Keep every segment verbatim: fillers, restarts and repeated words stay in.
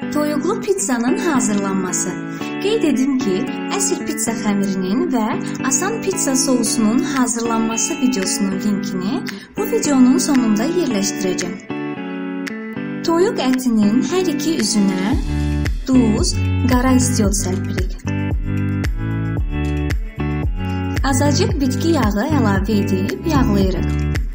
Toyuqlu pizzanın hazırlanması. Qeyd edim ki, əsl pizza xəmirinin və asan pizza sousunun hazırlanması videosunun linkini bu videonun sonunda yerləşdirəcəm. Toyuq ətinin hər iki üzünə duz, qara istiot sərpirik. Azacıq bitki yağı əlavə edib yağlayırıq.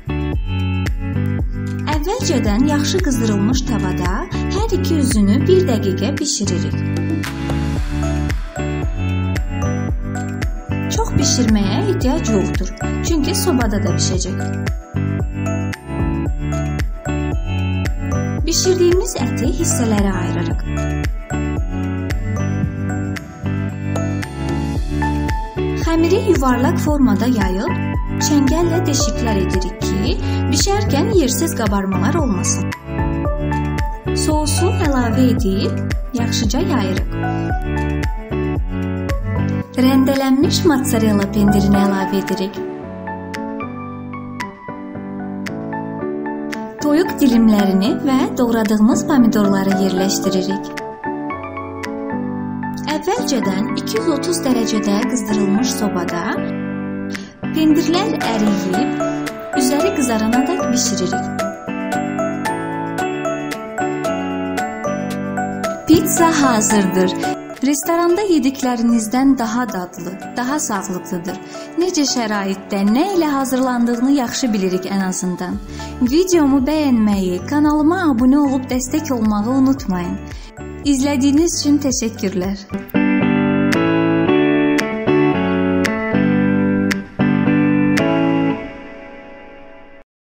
Əvvəlcədən yaxşı qızdırılmış tavada hər iki üzünü bir dəqiqə bişiririk. Çox bişirməyə ehtiyac yoxdur, çünki sobada da bişəcək. Bişirdiyimiz əti hissələrə ayırırıq. Xəmiri yuvarlaq formada yayıb, çəngəllə deşiklər edirik ki, bişərkən yersiz qabarmalar olmasın. Sousu əlavə edib, yaxşıca yayırıq. Rəndelənmiş mozzarella pendirini əlavə edirik. Toyuq dilimlərini və doğradığımız pomidorları yerləşdiririk. Əvvəlcədən iki yüz otuz dərəcədə qızdırılmış sobada pendirlər əriyib, üzəri qızarana dək bişiririk. Pizza hazırdır. Restoranda yediklərinizdən daha dadlı, daha sağlıqlıdır. Necə şəraitdə, nə ilə hazırlandığını yaxşı bilirik ən azından. Videomu bəyənməyi, kanalıma abunə olub dəstək olmağı unutmayın. İzlədiyiniz üçün təşəkkürlər.